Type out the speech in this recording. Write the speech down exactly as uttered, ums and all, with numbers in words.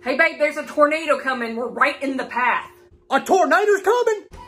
Hey babe, there's a tornado coming. We're right in the path. A tornado's coming?